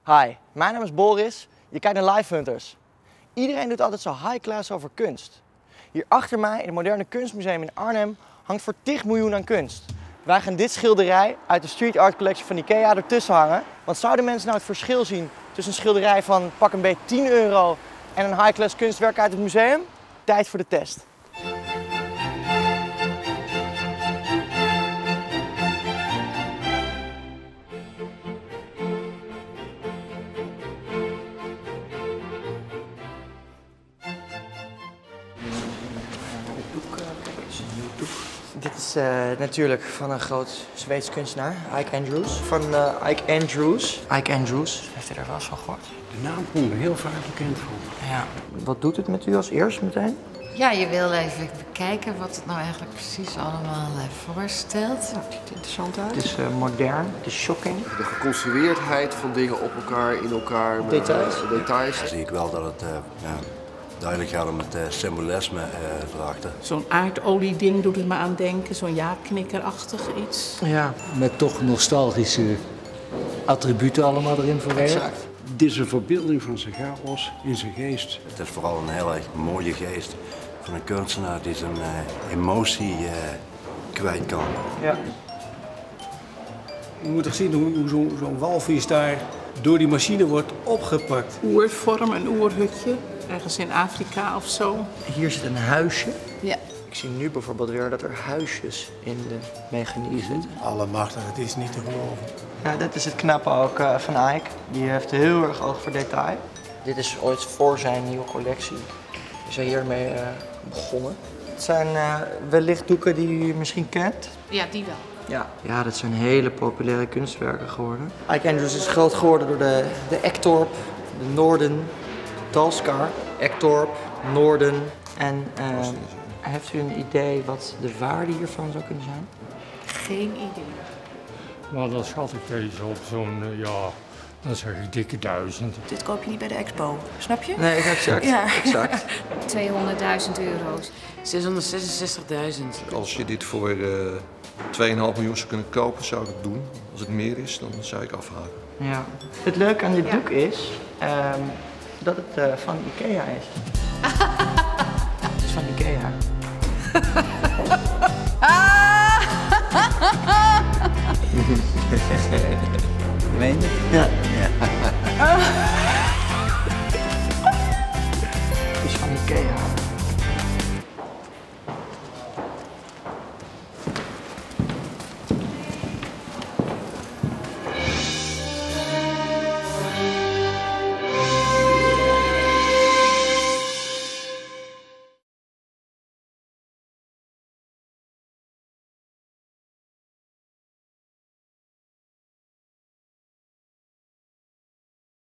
Hi, mijn naam is Boris. Je kijkt naar Life Hunters. Iedereen doet altijd zo high class over kunst. Hier achter mij in het Moderne Kunstmuseum in Arnhem hangt voor 10 miljoen aan kunst. Wij gaan dit schilderij uit de Street Art Collection van Ikea ertussen hangen. Want zouden mensen nou het verschil zien tussen een schilderij van pak een beetje 10 euro en een high class kunstwerk uit het museum? Tijd voor de test. Dit is natuurlijk van een groot Zweeds kunstenaar, Ike Andrews. Van Ike Andrews. Ike Andrews, heeft u daar wel eens van gehoord? De naam komt me heel vaak bekend voor. Ja. Wat doet het met u als eerst meteen? Ja, je wil even bekijken wat het nou eigenlijk precies allemaal voorstelt. Het ziet er interessant uit. Het is modern, het is shocking. De geconstrueerdheid van dingen op elkaar, in elkaar. Met, details. Dan zie ik wel dat het duidelijk gaat om het symbolisme erachter. Zo'n aardolie-ding doet het me aan denken, zo'n ja-knikkerachtig iets. Ja. Met toch nostalgische attributen allemaal erin verwerkt. Exact. Dit is een verbeelding van zijn chaos in zijn geest. Het is vooral een heel erg mooie geest van een kunstenaar die zijn emotie kwijt kan. Ja. Je moet toch zien hoe zo'n walvis daar door die machine wordt opgepakt. Oervorm, een oerhutje, ergens in Afrika of zo. Hier zit een huisje. Ja. Ik zie nu bijvoorbeeld weer dat er huisjes in de mechaniek zitten. Allemachtig, het is niet te geloven. Ja, dit is het knappe ook van Ike. Die heeft heel erg oog voor detail. Dit is ooit voor zijn nieuwe collectie. Is hij hiermee begonnen. Het zijn wellicht doeken die u misschien kent. Ja, die wel. Ja, dat zijn hele populaire kunstwerken geworden. Ike Andrews is groot geworden door de Ektorp, de Noorden, Dalskar. Ektorp, Noorden. En heeft u een idee wat de waarde hiervan zou kunnen zijn? Geen idee. Maar dan schat ik deze op zo'n, dan zeg ik dikke 1000. Dit koop je niet bij de expo, snap je? Nee, exact. Ja. Exact. 200.000 euro's. 666.000. Als je dit voor 2,5 miljoen zou kunnen kopen, zou ik het doen. Als het meer is, dan zou ik afhaken. Ja. Het leuke aan dit doek is dat het van Ikea is. Het is van Ikea. Meen je? Ja.